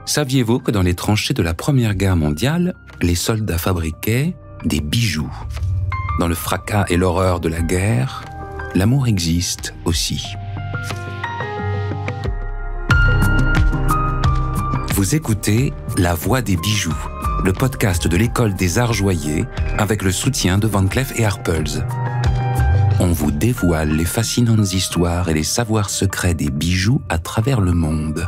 Saviez-vous que dans les tranchées de la Première Guerre mondiale, les soldats fabriquaient des bijoux? Dans le fracas et l'horreur de la guerre, l'amour existe aussi. Vous écoutez La Voix des bijoux, le podcast de l'École des Arts Joyers avec le soutien de Van Cleef & Arpels. On vous dévoile les fascinantes histoires et les savoirs secrets des bijoux à travers le monde.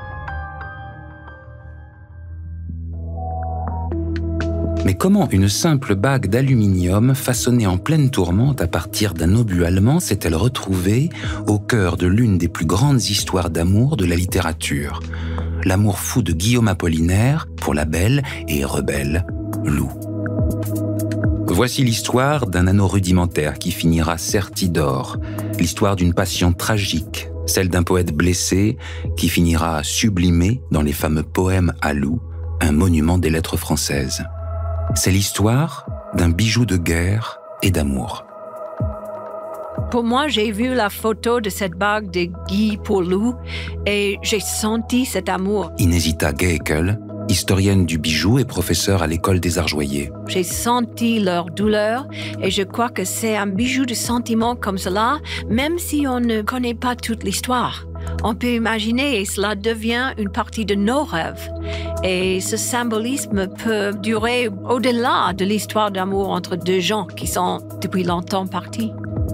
Mais comment une simple bague d'aluminium façonnée en pleine tourmente à partir d'un obus allemand s'est-elle retrouvée au cœur de l'une des plus grandes histoires d'amour de la littérature? L'amour fou de Guillaume Apollinaire pour la belle et rebelle Lou. Voici l'histoire d'un anneau rudimentaire qui finira serti d'or, l'histoire d'une passion tragique, celle d'un poète blessé qui finira sublimé dans les fameux poèmes à Lou, un monument des lettres françaises. C'est l'histoire d'un bijou de guerre et d'amour. Pour moi, j'ai vu la photo de cette bague de Guy pour Lou et j'ai senti cet amour. Inesita Geekel, historienne du bijou et professeure à l'École des Arts Joyers. J'ai senti leur douleur et je crois que c'est un bijou de sentiment comme cela, même si on ne connaît pas toute l'histoire. On peut imaginer et cela devient une partie de nos rêves. Et ce symbolisme peut durer au-delà de l'histoire d'amour entre deux gens qui sont depuis longtemps partis.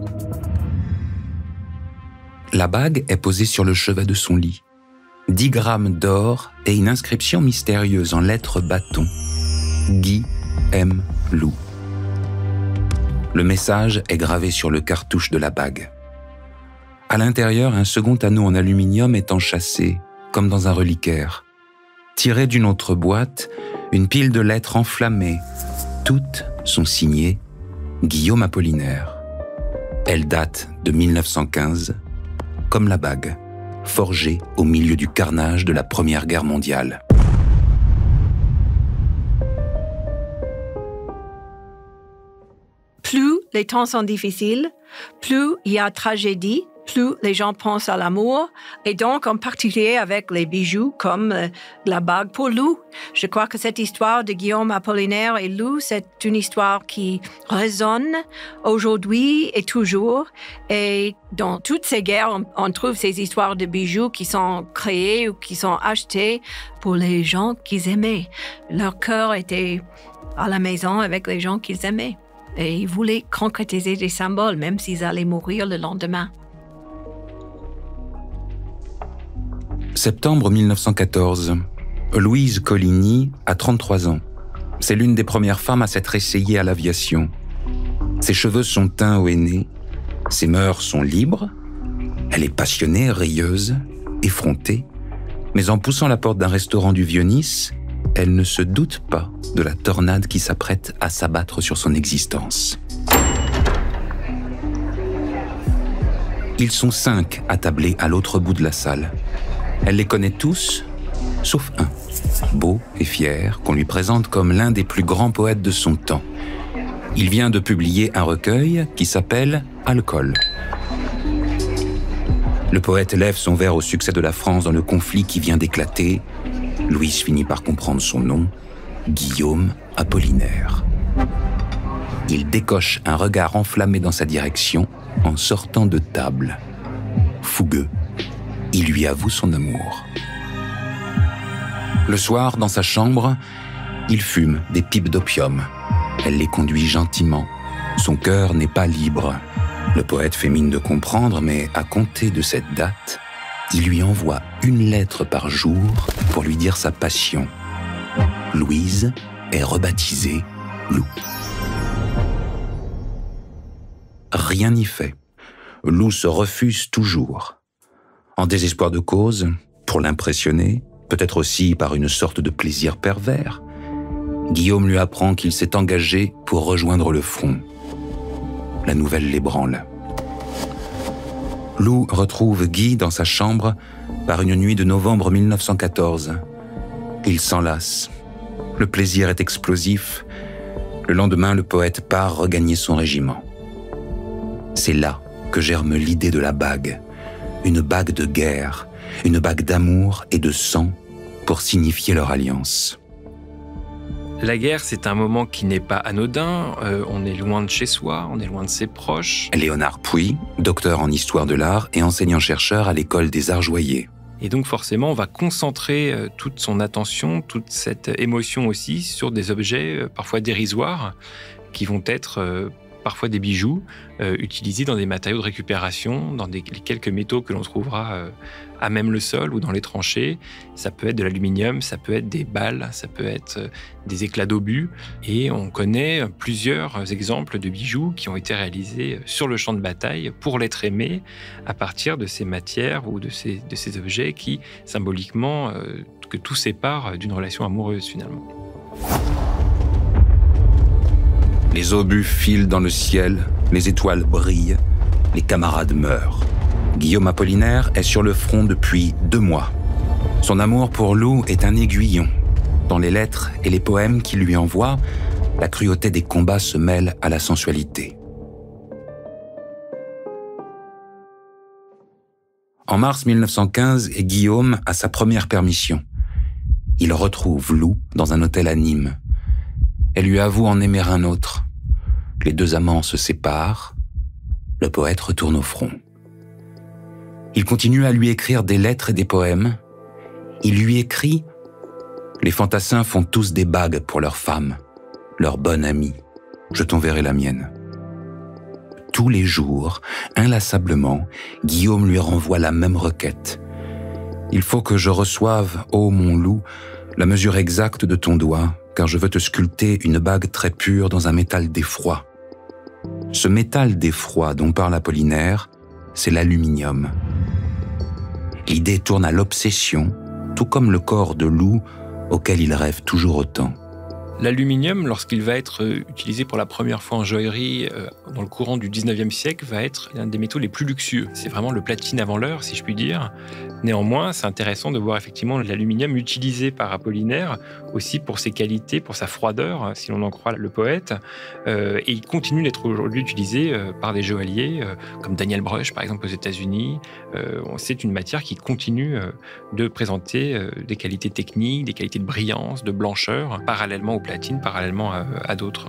La bague est posée sur le chevet de son lit. 10 grammes d'or et une inscription mystérieuse en lettres bâton. Guy aime Lou. Le message est gravé sur le cartouche de la bague. À l'intérieur, un second anneau en aluminium est enchâssé, comme dans un reliquaire. Tiré d'une autre boîte, une pile de lettres enflammées. Toutes sont signées Guillaume Apollinaire. Elles datent de 1915, comme la bague, forgée au milieu du carnage de la Première Guerre mondiale. Plus les temps sont difficiles, plus il y a tragédie, plus les gens pensent à l'amour, et donc en particulier avec les bijoux comme la bague pour Lou. Je crois que cette histoire de Guillaume Apollinaire et Lou, c'est une histoire qui résonne aujourd'hui et toujours. Et dans toutes ces guerres, on trouve ces histoires de bijoux qui sont créés ou qui sont achetés pour les gens qu'ils aimaient. Leur cœur était à la maison avec les gens qu'ils aimaient. Et ils voulaient concrétiser des symboles, même s'ils allaient mourir le lendemain. Septembre 1914. Louise Coligny a 33 ans. C'est l'une des premières femmes à s'être essayée à l'aviation. Ses cheveux sont teints au henné, ses mœurs sont libres. Elle est passionnée, rieuse, effrontée. Mais en poussant la porte d'un restaurant du Vieux-Nice, elle ne se doute pas de la tornade qui s'apprête à s'abattre sur son existence. Ils sont 5 attablés à l'autre bout de la salle. Elle les connaît tous, sauf un, beau et fier, qu'on lui présente comme l'un des plus grands poètes de son temps. Il vient de publier un recueil qui s'appelle « Alcool ». Le poète lève son verre au succès de la France dans le conflit qui vient d'éclater. Louise finit par comprendre son nom, Guillaume Apollinaire. Il décoche un regard enflammé dans sa direction en sortant de table. Fougueux, il lui avoue son amour. Le soir, dans sa chambre, il fume des pipes d'opium. Elle les conduit gentiment. Son cœur n'est pas libre. Le poète fait mine de comprendre, mais à compter de cette date, il lui envoie une lettre par jour pour lui dire sa passion. Louise est rebaptisée Lou. Rien n'y fait. Lou se refuse toujours. En désespoir de cause, pour l'impressionner, peut-être aussi par une sorte de plaisir pervers, Guillaume lui apprend qu'il s'est engagé pour rejoindre le front. La nouvelle l'ébranle. Lou retrouve Guy dans sa chambre par une nuit de novembre 1914. Ils s'enlacent. Le plaisir est explosif. Le lendemain, le poète part regagner son régiment. C'est là que germe l'idée de la bague. Une bague de guerre, une bague d'amour et de sang pour signifier leur alliance. La guerre, c'est un moment qui n'est pas anodin. On est loin de chez soi, on est loin de ses proches. Léonard Puy, docteur en histoire de l'art et enseignant-chercheur à l'école des Arts Joyers. Et donc forcément, on va concentrer toute son attention, toute cette émotion aussi sur des objets parfois dérisoires qui vont être parfois des bijoux utilisés dans des matériaux de récupération, dans les quelques métaux que l'on trouvera à même le sol ou dans les tranchées. Ça peut être de l'aluminium, ça peut être des balles, ça peut être des éclats d'obus. Et on connaît plusieurs exemples de bijoux qui ont été réalisés sur le champ de bataille pour l'être aimé à partir de ces matières ou de ces objets qui, symboliquement, que tout sépare d'une relation amoureuse finalement. Les obus filent dans le ciel, les étoiles brillent, les camarades meurent. Guillaume Apollinaire est sur le front depuis 2 mois. Son amour pour Lou est un aiguillon. Dans les lettres et les poèmes qu'il lui envoie, la cruauté des combats se mêle à la sensualité. En mars 1915, Guillaume a sa première permission. Il retrouve Lou dans un hôtel à Nîmes. Elle lui avoue en aimer un autre. Les 2 amants se séparent. Le poète retourne au front. Il continue à lui écrire des lettres et des poèmes. Il lui écrit « Les fantassins font tous des bagues pour leurs femmes, leur bonne amie. Je t'enverrai la mienne. » Tous les jours, inlassablement, Guillaume lui renvoie la même requête. « Il faut que je reçoive, ô mon Lou, la mesure exacte de ton doigt, car je veux te sculpter une bague très pure dans un métal d'effroi. » Ce métal d'effroi dont parle Apollinaire, c'est l'aluminium. L'idée tourne à l'obsession, tout comme le corps de Lou, auquel il rêve toujours autant. L'aluminium, lorsqu'il va être utilisé pour la première fois en joaillerie dans le courant du 19e siècle, va être l'un des métaux les plus luxueux. C'est vraiment le platine avant l'heure, si je puis dire. Néanmoins, c'est intéressant de voir effectivement l'aluminium utilisé par Apollinaire, aussi pour ses qualités, pour sa froideur, si l'on en croit le poète. Et il continue d'être aujourd'hui utilisé par des joailliers, comme Daniel Brush, par exemple, aux États-Unis. C'est une matière qui continue de présenter des qualités techniques, des qualités de brillance, de blancheur, parallèlement au platine, parallèlement à d'autres.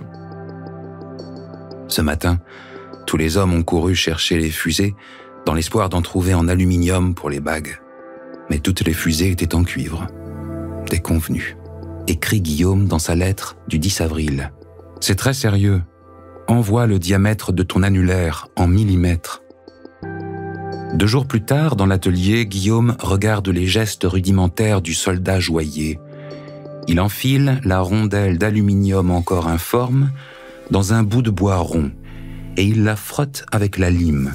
Ce matin, tous les hommes ont couru chercher les fusées dans l'espoir d'en trouver en aluminium pour les bagues. Mais toutes les fusées étaient en cuivre. Déconvenu, écrit Guillaume dans sa lettre du 10 avril. C'est très sérieux. Envoie le diamètre de ton annulaire en millimètres. 2 jours plus tard, dans l'atelier, Guillaume regarde les gestes rudimentaires du soldat joaillier. Il enfile la rondelle d'aluminium encore informe dans un bout de bois rond et il la frotte avec la lime.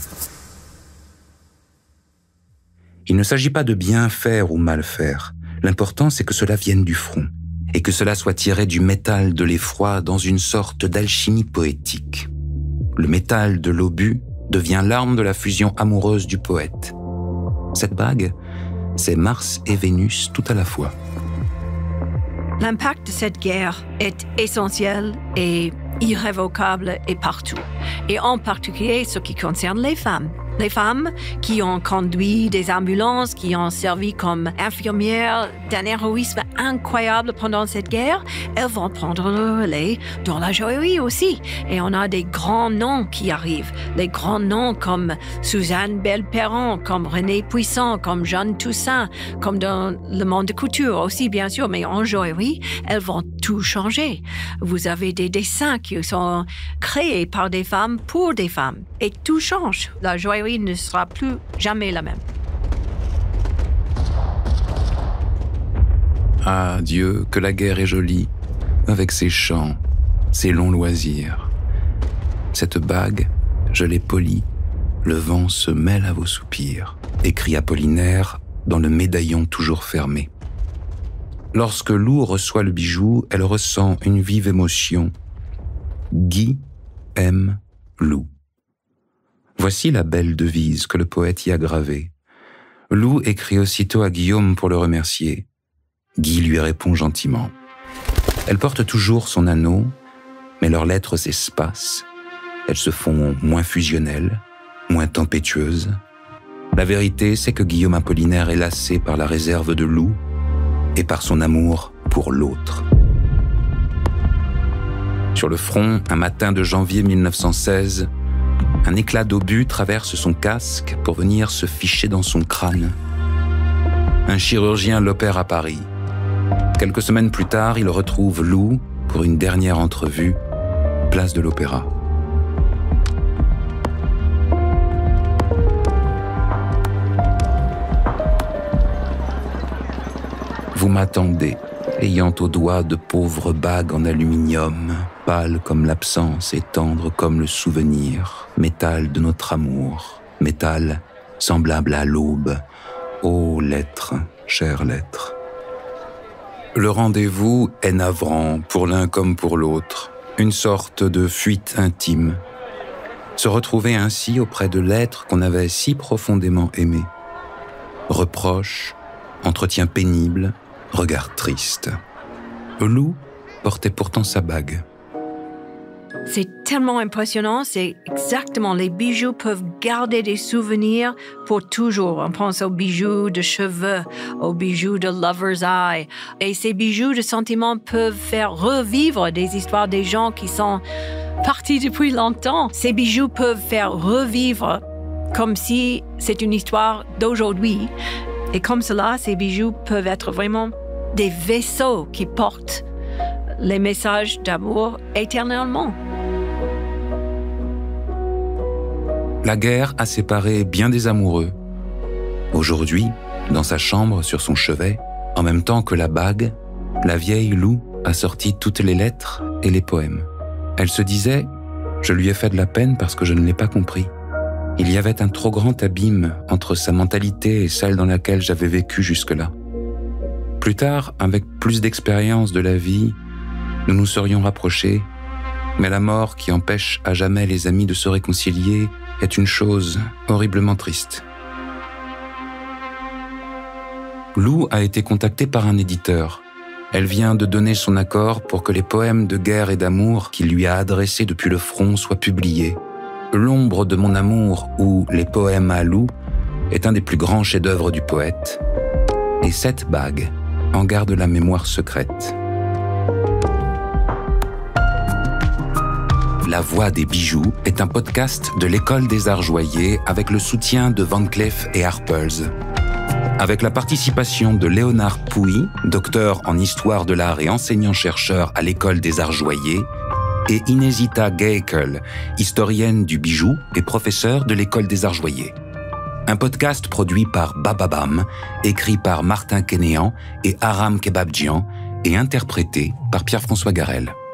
Il ne s'agit pas de bien faire ou mal faire. L'important, c'est que cela vienne du front et que cela soit tiré du métal de l'effroi dans une sorte d'alchimie poétique. Le métal de l'obus devient l'arme de la fusion amoureuse du poète. Cette bague, c'est Mars et Vénus tout à la fois. L'impact de cette guerre est essentiel et irrévocable et partout. Et en particulier ce qui concerne les femmes. Les femmes qui ont conduit des ambulances, qui ont servi comme infirmières d'un héroïsme incroyable pendant cette guerre, elles vont prendre le relais dans la joaillerie aussi. Et on a des grands noms qui arrivent. Des grands noms comme Suzanne Belperron, comme René Puissant, comme Jeanne Toussaint, comme dans le monde de couture aussi, bien sûr. Mais en joaillerie, elles vont tout changer. Vous avez des dessins qui sont créés par des femmes pour des femmes. Et tout change. La joaillerie ne sera plus jamais la même. Ah Dieu, que la guerre est jolie, avec ses chants, ses longs loisirs. Cette bague, je l'ai polie, le vent se mêle à vos soupirs, écrit Apollinaire dans le médaillon toujours fermé. Lorsque Lou reçoit le bijou, elle ressent une vive émotion. Guy aime Lou. Voici la belle devise que le poète y a gravée. Lou écrit aussitôt à Guillaume pour le remercier. Guy lui répond gentiment. Elle porte toujours son anneau, mais leurs lettres s'espacent. Elles se font moins fusionnelles, moins tempétueuses. La vérité, c'est que Guillaume Apollinaire est lassé par la réserve de Lou et par son amour pour l'autre. Sur le front, un matin de janvier 1916, un éclat d'obus traverse son casque pour venir se ficher dans son crâne. Un chirurgien l'opère à Paris. Quelques semaines plus tard, il retrouve Lou pour une dernière entrevue, place de l'Opéra. Vous m'attendez, ayant au doigt de pauvres bagues en aluminium, pâle comme l'absence et tendre comme le souvenir, métal de notre amour, métal semblable à l'aube. Ô lettre, chère lettre. Le rendez-vous est navrant pour l'un comme pour l'autre, une sorte de fuite intime. Se retrouver ainsi auprès de l'être qu'on avait si profondément aimé. Reproches, entretien pénible, regard triste. Lou portait pourtant sa bague. C'est tellement impressionnant, c'est exactement, les bijoux peuvent garder des souvenirs pour toujours. On pense aux bijoux de cheveux, aux bijoux de lover's eye. Et ces bijoux de sentiments peuvent faire revivre des histoires des gens qui sont partis depuis longtemps. Ces bijoux peuvent faire revivre comme si c'est une histoire d'aujourd'hui. Et comme cela, ces bijoux peuvent être vraiment des vaisseaux qui portent les messages d'amour éternellement. La guerre a séparé bien des amoureux. Aujourd'hui, dans sa chambre, sur son chevet, en même temps que la bague, la vieille Lou a sorti toutes les lettres et les poèmes. Elle se disait « Je lui ai fait de la peine parce que je ne l'ai pas compris. Il y avait un trop grand abîme entre sa mentalité et celle dans laquelle j'avais vécu jusque-là. Plus tard, avec plus d'expérience de la vie, nous nous serions rapprochés, mais la mort qui empêche à jamais les amis de se réconcilier est une chose horriblement triste. » Lou a été contactée par un éditeur. Elle vient de donner son accord pour que les poèmes de guerre et d'amour qu'il lui a adressés depuis le front soient publiés. L'ombre de mon amour ou les poèmes à Lou est un des plus grands chefs-d'œuvre du poète. Et cette bague en garde la mémoire secrète. La Voix des bijoux est un podcast de l'École des Arts Joyers avec le soutien de Van Cleef & Arpels. Avec la participation de Léonard Pouy, docteur en histoire de l'art et enseignant-chercheur à l'École des Arts Joyers, et Inesita Gaekel, historienne du bijou et professeure de l'École des Arts Joyers. Un podcast produit par Bababam, écrit par Martin Kénéan et Aram Kebabdjian et interprété par Pierre-François Garel.